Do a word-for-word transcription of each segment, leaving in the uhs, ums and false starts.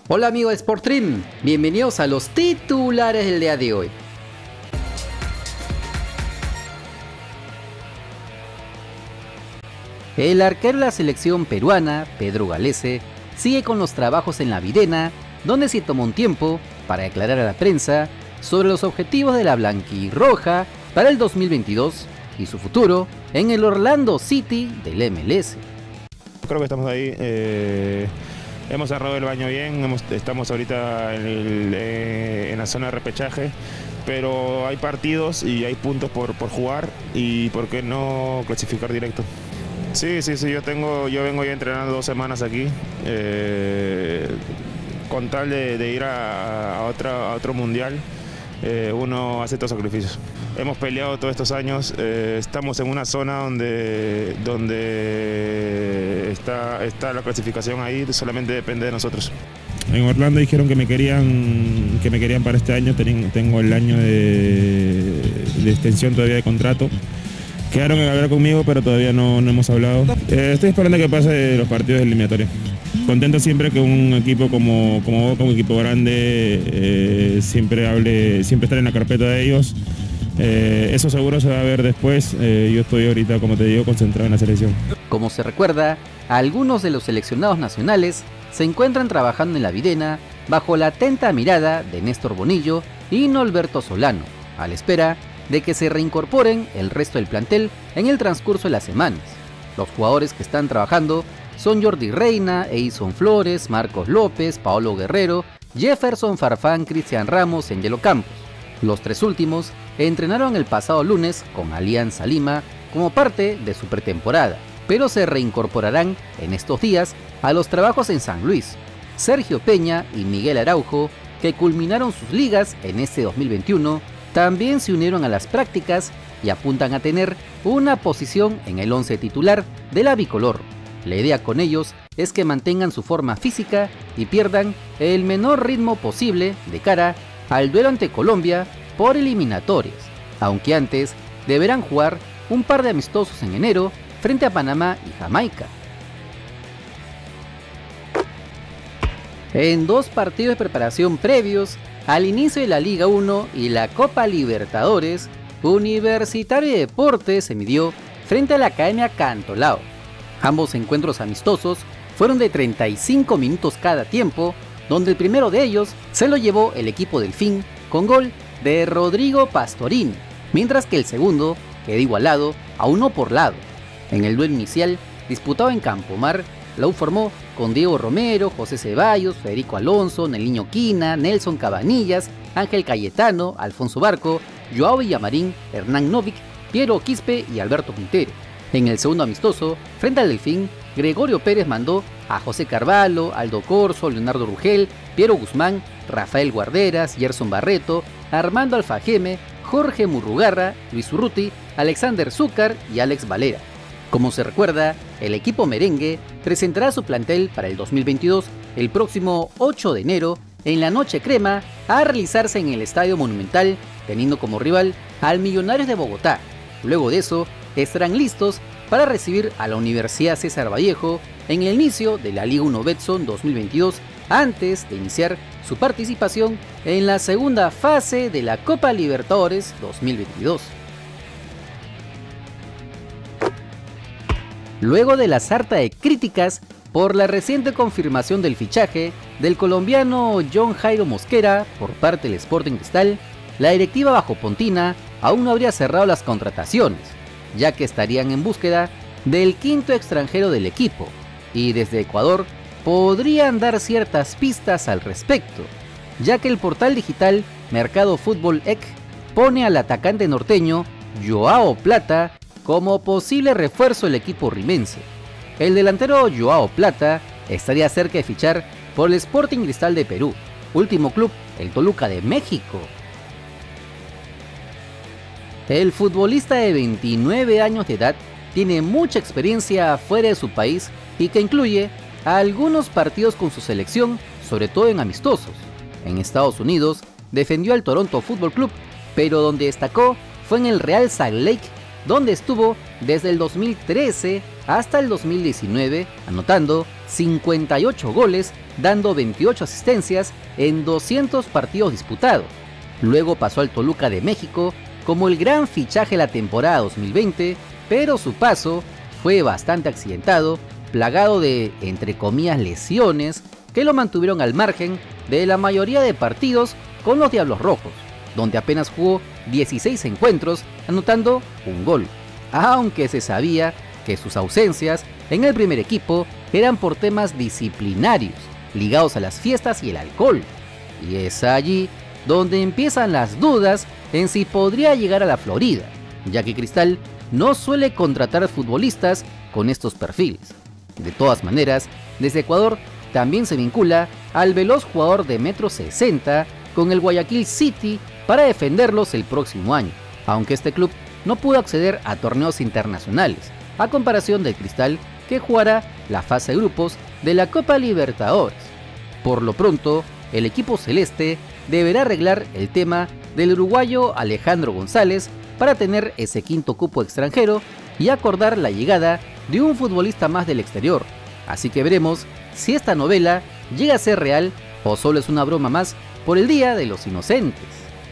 Hola amigos de Sportstream, bienvenidos a los titulares del día de hoy. El arquero de la selección peruana, Pedro Galese, sigue con los trabajos en la Videna, donde se tomó un tiempo para declarar a la prensa sobre los objetivos de la blanquirroja para el dos mil veintidós y su futuro en el Orlando City del M L S. Creo que estamos ahí, eh, hemos cerrado el baño bien, hemos, estamos ahorita en, el, eh, en la zona de repechaje, pero hay partidos y hay puntos por, por jugar y por qué no clasificar directo. Sí, sí, sí, yo tengo, yo vengo ya entrenando dos semanas aquí, eh, con tal de, de ir a, a, otra, a otro mundial, eh, uno hace estos sacrificios. Hemos peleado todos estos años, eh, estamos en una zona donde, donde está, está la clasificación ahí, solamente depende de nosotros. En Orlando dijeron que me querían, que me querían para este año, tengo el año de, de extensión todavía de contrato. Quedaron en hablar conmigo, pero todavía no, no hemos hablado. Eh, estoy esperando que pase los partidos eliminatorios. Contento siempre que un equipo como, como Boca, un equipo grande, eh, siempre hable, siempre estar en la carpeta de ellos. Eh, eso seguro se va a ver después. Eh, yo estoy ahorita, como te digo, concentrado en la selección. Como se recuerda, algunos de los seleccionados nacionales se encuentran trabajando en la Videna bajo la atenta mirada de Néstor Bonillo y Norberto Solano, a la espera de que se reincorporen el resto del plantel en el transcurso de las semanas. Los jugadores que están trabajando son Jordi Reina, Eison Flores, Marcos López, Paolo Guerrero, Jefferson Farfán, Cristian Ramos y Angelo Campos. Los tres últimos entrenaron el pasado lunes con Alianza Lima como parte de su pretemporada, pero se reincorporarán en estos días a los trabajos en San Luis. Sergio Peña y Miguel Araujo, que culminaron sus ligas en este dos mil veintiuno, también se unieron a las prácticas y apuntan a tener una posición en el once titular de la bicolor. La idea con ellos es que mantengan su forma física y pierdan el menor ritmo posible de cara al duelo ante Colombia por eliminatorias, aunque antes deberán jugar un par de amistosos en enero frente a Panamá y Jamaica. En dos partidos de preparación previos al inicio de la Liga uno y la Copa Libertadores, Universitario de Deportes se midió frente a la Academia Cantolao. Ambos encuentros amistosos fueron de treinta y cinco minutos cada tiempo, donde el primero de ellos se lo llevó el equipo Delfín con gol de Rodrigo Pastorini, mientras que el segundo quedó igualado a uno por lado. En el duelo inicial, disputado en Campomar, la U formó con Diego Romero, José Ceballos, Federico Alonso, Neliño Quina, Nelson Cabanillas, Ángel Cayetano, Alfonso Barco, Joao Villamarín, Hernán Novik, Piero Quispe y Alberto Quintero. En el segundo amistoso, frente al Delfín, Gregorio Pérez mandó a José Carvalho, Aldo Corso, Leonardo Rugel, Piero Guzmán, Rafael Guarderas, Gerson Barreto, Armando Alfajeme, Jorge Murrugarra, Luis Urruti, Alexander Zúcar y Alex Valera. Como se recuerda, el equipo merengue presentará su plantel para el dos mil veintidós el próximo ocho de enero en la Noche Crema a realizarse en el Estadio Monumental, teniendo como rival al Millonarios de Bogotá. Luego de eso, estarán listos para recibir a la Universidad César Vallejo en el inicio de la Liga uno Betson dos mil veintidós, antes de iniciar su participación en la segunda fase de la Copa Libertadores dos mil veintidós. Luego de la sarta de críticas por la reciente confirmación del fichaje del colombiano John Jairo Mosquera por parte del Sporting Cristal, la directiva bajopontina aún no habría cerrado las contrataciones, ya que estarían en búsqueda del quinto extranjero del equipo, y desde Ecuador podrían dar ciertas pistas al respecto, ya que el portal digital Mercado Fútbol E C pone al atacante norteño Joao Plata como posible refuerzo del equipo rimense. El delantero Joao Plata estaría cerca de fichar por el Sporting Cristal de Perú, último club, el Toluca de México. El futbolista de veintinueve años de edad tiene mucha experiencia fuera de su país y que incluye algunos partidos con su selección, sobre todo en amistosos. En Estados Unidos defendió al Toronto Football Club, pero donde destacó fue en el Real Salt Lake, donde estuvo desde el dos mil trece hasta el dos mil diecinueve, anotando cincuenta y ocho goles dando veintiocho asistencias en doscientos partidos disputados. Luego pasó al Toluca de México como el gran fichaje de la temporada dos mil veinte, pero su paso fue bastante accidentado, plagado de, entre comillas, lesiones que lo mantuvieron al margen de la mayoría de partidos con los Diablos Rojos, donde apenas jugó dieciséis encuentros, anotando un gol, aunque se sabía que sus ausencias en el primer equipo eran por temas disciplinarios, ligados a las fiestas y el alcohol, y es allí donde empiezan las dudas en si podría llegar a la Florida, ya que Cristal no suele contratar futbolistas con estos perfiles. De todas maneras, desde Ecuador también se vincula al veloz jugador de metro sesenta con el Guayaquil City para defenderlos el próximo año, aunque este club no pudo acceder a torneos internacionales, a comparación del Cristal, que jugará la fase de grupos de la Copa Libertadores. Por lo pronto, el equipo celeste deberá arreglar el tema del uruguayo Alejandro González para tener ese quinto cupo extranjero y acordar la llegada de un futbolista más del exterior. Así que veremos si esta novela llega a ser real o solo es una broma más por el Día de los Inocentes.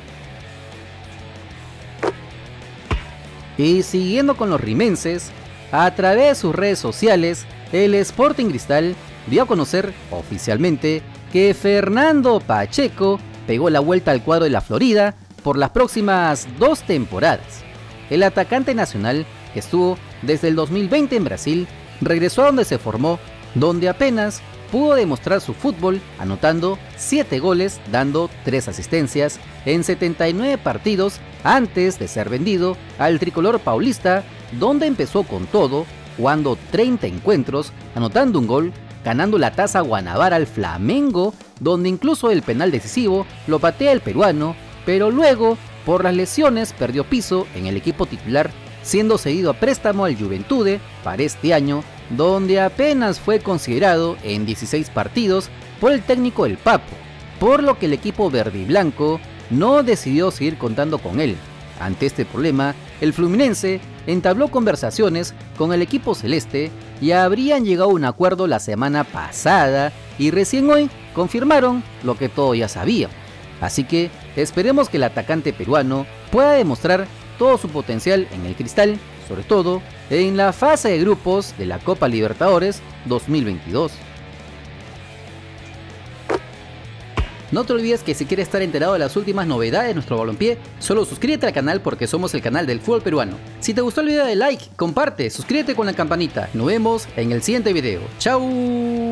Y siguiendo con los rimenses, a través de sus redes sociales, el Sporting Cristal dio a conocer oficialmente que Fernando Pacheco pegó la vuelta al cuadro de la Florida por las próximas dos temporadas. El atacante nacional, que estuvo desde el dos mil veinte en Brasil, regresó a donde se formó, donde apenas pudo demostrar su fútbol anotando siete goles, dando tres asistencias en setenta y nueve partidos antes de ser vendido al tricolor paulista, donde empezó con todo, jugando treinta encuentros, anotando un gol, ganando la Taza Guanabara al Flamengo, donde incluso el penal decisivo lo patea el peruano, pero luego, por las lesiones, perdió piso en el equipo titular, siendo cedido a préstamo al Juventude para este año, donde apenas fue considerado en dieciséis partidos por el técnico El Papo, por lo que el equipo verde y blanco no decidió seguir contando con él. Ante este problema, el Fluminense entabló conversaciones con el equipo celeste y habrían llegado a un acuerdo la semana pasada y recién hoy confirmaron lo que todos ya sabíamos. Así que esperemos que el atacante peruano pueda demostrar todo su potencial en el Cristal, sobre todo en la fase de grupos de la Copa Libertadores dos mil veintidós. No te olvides que si quieres estar enterado de las últimas novedades de nuestro balompié, solo suscríbete al canal porque somos el canal del fútbol peruano. Si te gustó el video, dale like, comparte, suscríbete con la campanita. Nos vemos en el siguiente video. ¡Chao!